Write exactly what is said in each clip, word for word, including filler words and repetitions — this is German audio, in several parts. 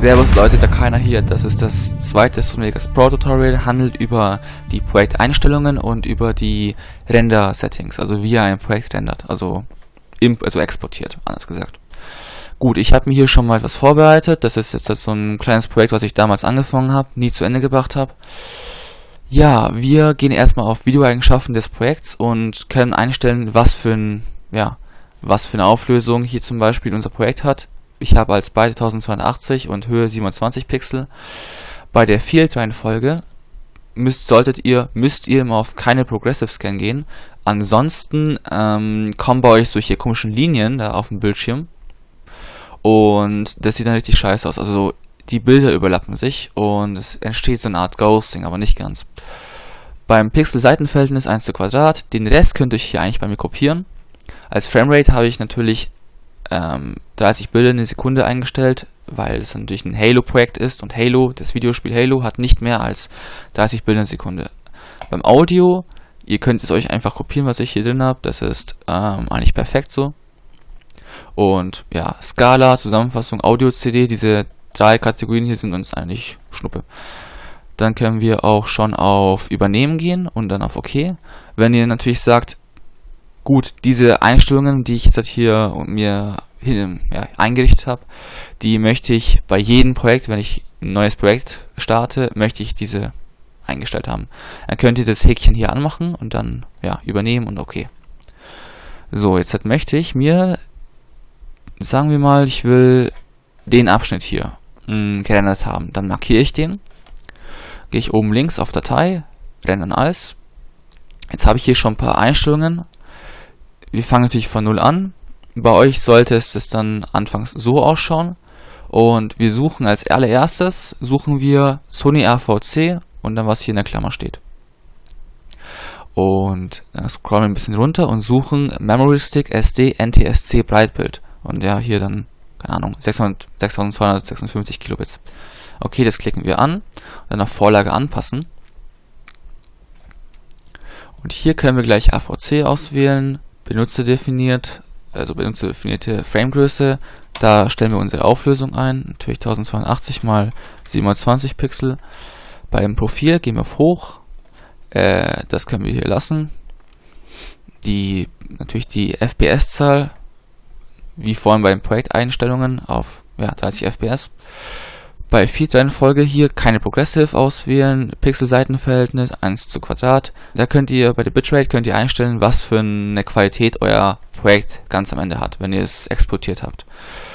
Servus Leute, der Keiner hier. Das ist das zweite Sonovegas Pro Tutorial, handelt über die Projekteinstellungen und über die Render-Settings, also wie ihr ein Projekt rendert, also, imp also exportiert, anders gesagt. Gut, ich habe mir hier schon mal etwas vorbereitet. Das ist jetzt so ein kleines Projekt, was ich damals angefangen habe, nie zu Ende gebracht habe. Ja, wir gehen erstmal auf Videoeigenschaften des Projekts und können einstellen, was für ein, ja, was für eine Auflösung hier zum Beispiel unser Projekt hat. Ich habe als Byte eintausendzweihundertachtzig und Höhe siebenundzwanzig Pixel. Bei der Field-Reihenfolge müsst, solltet ihr, müsst ihr immer auf keine Progressive Scan gehen. Ansonsten ähm, kommen bei euch solche komischen Linien da auf dem Bildschirm. Und das sieht dann richtig scheiße aus. Also die Bilder überlappen sich und es entsteht so eine Art Ghosting, aber nicht ganz. Beim Pixel-Seitenverhältnis eins zu Quadrat, den Rest könnt ihr hier eigentlich bei mir kopieren. Als Framerate habe ich natürlich ähm, dreißig Bilder in der Sekunde eingestellt, weil es natürlich ein Halo-Projekt ist und Halo, das Videospiel Halo, hat nicht mehr als dreißig Bilder in der Sekunde. Beim Audio, ihr könnt es euch einfach kopieren, was ich hier drin habe, das ist ähm, eigentlich perfekt so. Und ja, Skala, Zusammenfassung, Audio-C D, diese drei Kategorien hier sind uns eigentlich Schnuppe. Dann können wir auch schon auf Übernehmen gehen und dann auf OK. Wenn ihr natürlich sagt, gut, diese Einstellungen, die ich jetzt hier mir hin, ja, eingerichtet habe, die möchte ich bei jedem Projekt, wenn ich ein neues Projekt starte, möchte ich diese eingestellt haben. Dann könnt ihr das Häkchen hier anmachen und dann ja, übernehmen und OK. So, jetzt möchte ich mir, sagen wir mal, ich will den Abschnitt hier mh, gerendert haben. Dann markiere ich den, gehe ich oben links auf Datei, rendern als. Jetzt habe ich hier schon ein paar Einstellungen. Wir fangen natürlich von null an. Bei euch sollte es das dann anfangs so ausschauen. Und wir suchen als allererstes, suchen wir Sony R V C und dann was hier in der Klammer steht. Und dann scrollen wir ein bisschen runter und suchen Memory Stick S D N T S C Breitbild. Und ja, hier dann, keine Ahnung, sechstausendzweihundertsechsundfünfzig Kilobits. Okay, das klicken wir an. Dann auf Vorlage anpassen. Und hier können wir gleich R V C auswählen. Benutzer definiert, also benutzerdefinierte Framegröße. Da stellen wir unsere Auflösung ein. Natürlich eintausendzweihundertachtzig mal siebenundzwanzig Pixel. Beim Profil gehen wir auf Hoch. Äh, das können wir hier lassen. Die, natürlich die F P S-Zahl, wie vorhin bei den Projekteinstellungen, auf ja, dreißig F P S. Bei Field-Reihenfolge hier keine Progressive auswählen, Pixel-Seitenverhältnis eins zu Quadrat. Da könnt ihr bei der Bitrate könnt ihr einstellen, was für eine Qualität euer Projekt ganz am Ende hat, wenn ihr es exportiert habt.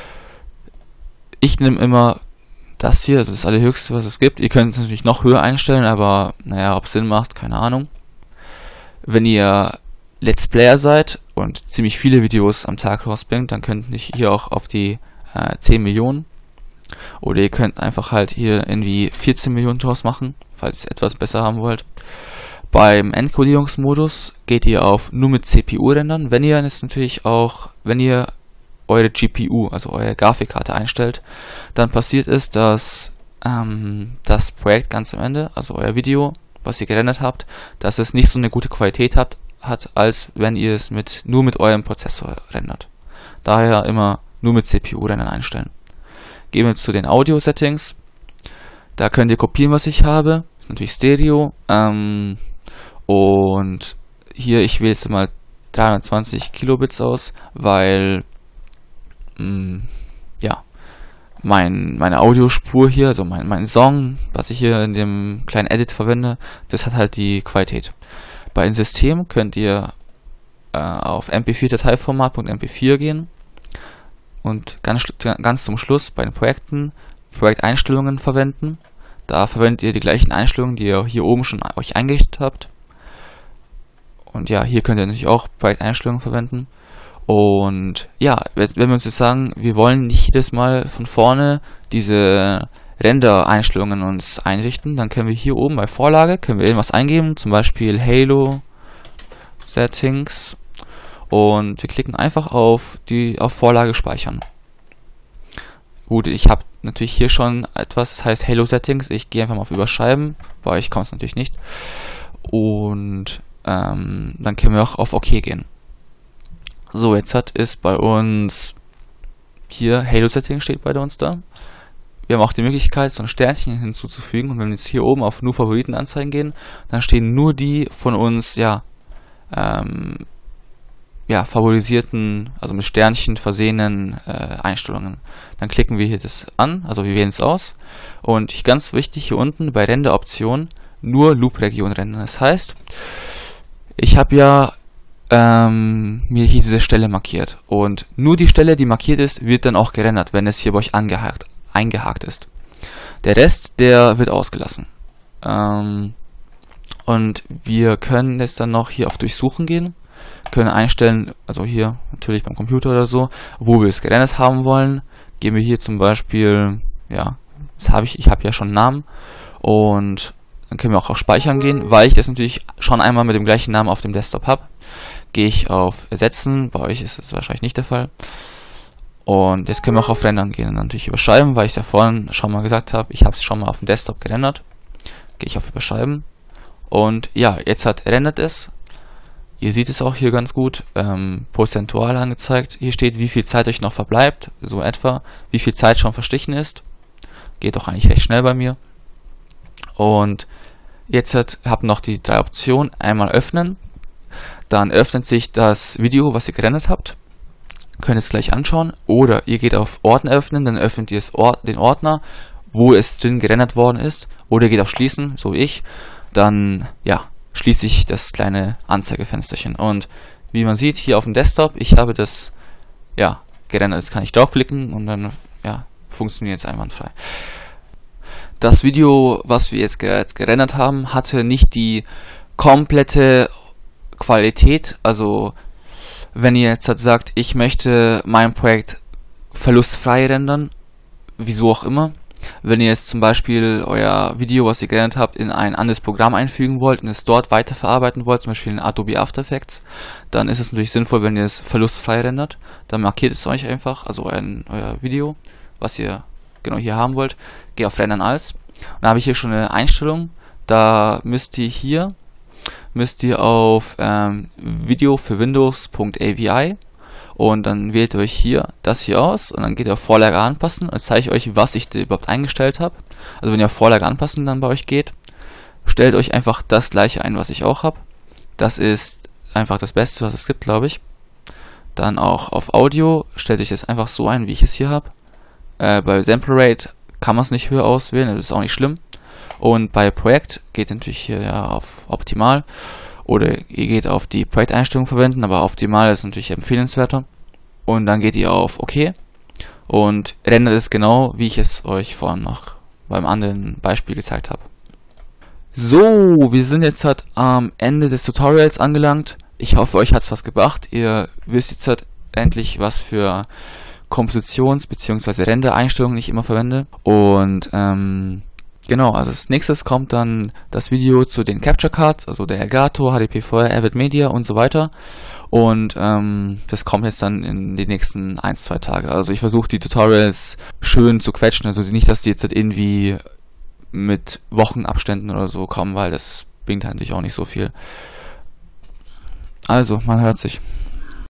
Ich nehme immer das hier, also das allerhöchste, was es gibt. Ihr könnt es natürlich noch höher einstellen, aber naja, ob es Sinn macht, keine Ahnung. Wenn ihr Let's Player seid und ziemlich viele Videos am Tag rausbringt, dann könnt ihr hier auch auf die äh, zehn Millionen. Oder ihr könnt einfach halt hier irgendwie vierzehn Millionen draus machen, falls ihr etwas besser haben wollt. Beim Endkodierungsmodus geht ihr auf nur mit C P U rendern. Wenn ihr es natürlich auch, wenn ihr eure G P U, also eure Grafikkarte einstellt, dann passiert es, dass ähm, das Projekt ganz am Ende, also euer Video, was ihr gerendert habt, dass es nicht so eine gute Qualität hat, hat als wenn ihr es mit nur mit eurem Prozessor rendert. Daher immer nur mit C P U rendern einstellen. Gehen wir zu den Audio-Settings. Da könnt ihr kopieren, was ich habe. Natürlich Stereo. Ähm, und hier, ich wähle jetzt mal dreihundertzwanzig Kilobits aus, weil mh, ja, mein, meine Audiospur hier, also mein, mein Song, was ich hier in dem kleinen Edit verwende, das hat halt die Qualität. Bei dem System könnt ihr äh, auf M P vier Dateiformat und M P vier gehen. Und ganz, ganz zum Schluss bei den Projekten Projekteinstellungen verwenden. Da verwendet ihr die gleichen Einstellungen, die ihr hier oben schon euch eingerichtet habt. Und ja, hier könnt ihr natürlich auch Projekteinstellungen verwenden. Und ja, wenn wir uns jetzt sagen, wir wollen nicht jedes Mal von vorne diese Render-Einstellungen uns einrichten, dann können wir hier oben bei Vorlage, können wir irgendwas eingeben, zum Beispiel Halo Settings. Und wir klicken einfach auf die auf Vorlage speichern. Gut, ich habe natürlich hier schon etwas, das heißt Halo Settings. Ich gehe einfach mal auf Überschreiben, bei euch kommt es natürlich nicht. Und ähm, dann können wir auch auf OK gehen. So, jetzt hat es bei uns hier Halo Settings steht bei uns da. wir haben auch die Möglichkeit, so ein Sternchen hinzuzufügen, und wenn wir jetzt hier oben auf nur Favoriten anzeigen gehen, dann stehen nur die von uns, ja, ähm, ja, favorisierten, also mit Sternchen versehenen äh, Einstellungen. Dann klicken wir hier das an, also wir wählen es aus, und ganz wichtig hier unten bei Renderoptionen nur Loop-Region rendern. Das heißt, ich habe ja ähm, mir hier diese Stelle markiert, und nur die Stelle, die markiert ist, wird dann auch gerendert, wenn es hier bei euch angehakt, eingehakt ist. Der Rest, der wird ausgelassen. Ähm, und wir können jetzt dann noch hier auf Durchsuchen gehen, können einstellen, also hier natürlich beim Computer oder so, wo wir es gerendert haben wollen. Gehen wir hier zum Beispiel, ja, das habe ich, ich habe ja schon einen Namen, und dann können wir auch auf Speichern gehen, weil ich das natürlich schon einmal mit dem gleichen Namen auf dem Desktop habe. Gehe ich auf Ersetzen, bei euch ist es wahrscheinlich nicht der Fall. Und jetzt können wir auch auf Rendern gehen und natürlich überschreiben, weil ich es ja vorhin schon mal gesagt habe, ich habe es schon mal auf dem Desktop gerendert. Gehe ich auf Überschreiben, und ja, jetzt hat rendert es. Ihr seht es auch hier ganz gut, ähm, prozentual angezeigt. Hier steht, wie viel Zeit euch noch verbleibt, so etwa, wie viel Zeit schon verstrichen ist. Geht auch eigentlich recht schnell bei mir. Und jetzt hat, habt noch die drei Optionen. Einmal öffnen, dann öffnet sich das Video, was ihr gerendert habt. Könnt es gleich anschauen. Oder ihr geht auf Ordner öffnen, dann öffnet ihr das Ord den Ordner, wo es drin gerendert worden ist. Oder ihr geht auf Schließen, so wie ich. Dann, ja, schließe ich das kleine Anzeigefensterchen. Und wie man sieht, hier auf dem Desktop, ich habe das, ja, gerendert. Jetzt kann ich draufklicken und dann, ja, funktioniert es einwandfrei. Das Video, was wir jetzt gerendert haben, hatte nicht die komplette Qualität. Also wenn ihr jetzt halt sagt, ich möchte mein Projekt verlustfrei rendern, wieso auch immer. Wenn ihr jetzt zum Beispiel euer Video, was ihr gerendert habt, in ein anderes Programm einfügen wollt und es dort weiterverarbeiten wollt, zum Beispiel in Adobe After Effects, dann ist es natürlich sinnvoll, wenn ihr es verlustfrei rendert. Dann markiert es euch einfach, also euer, euer Video, was ihr genau hier haben wollt. Geht auf Rendern als. Und dann habe ich hier schon eine Einstellung. Da müsst ihr hier müsst ihr auf ähm, Video für Windows.avi, und dann wählt ihr euch hier das hier aus, und dann geht ihr auf Vorlage anpassen, und zeige ich euch, was ich da überhaupt eingestellt habe. Also wenn ihr auf Vorlage anpassen dann bei euch geht, stellt euch einfach das gleiche ein, was ich auch habe. Das ist einfach das Beste, was es gibt, glaube ich. Dann auch auf Audio stellt euch das einfach so ein, wie ich es hier habe. Äh, bei Sample Rate kann man es nicht höher auswählen, das ist auch nicht schlimm. Und bei Projekt geht natürlich hier ja auf Optimal, oder ihr geht auf die Projekteinstellung verwenden, aber Optimal ist natürlich empfehlenswerter. Und dann geht ihr auf OK und rendert es genau, wie ich es euch vorhin noch beim anderen Beispiel gezeigt habe. So, wir sind jetzt halt am Ende des Tutorials angelangt. Ich hoffe, euch hat es was gebracht. Ihr wisst jetzt halt endlich, was für Kompositions- bzw. Render-Einstellungen ich immer verwende. Und ähm, genau, also als nächstes kommt dann das Video zu den Capture Cards, also der Elgato, H D P V R, Avid Media und so weiter. Und ähm, das kommt jetzt dann in die nächsten ein, zwei Tage. Also ich versuche die Tutorials schön zu quetschen, also nicht, dass die jetzt halt irgendwie mit Wochenabständen oder so kommen, weil das bringt halt natürlich auch nicht so viel. Also, man hört sich.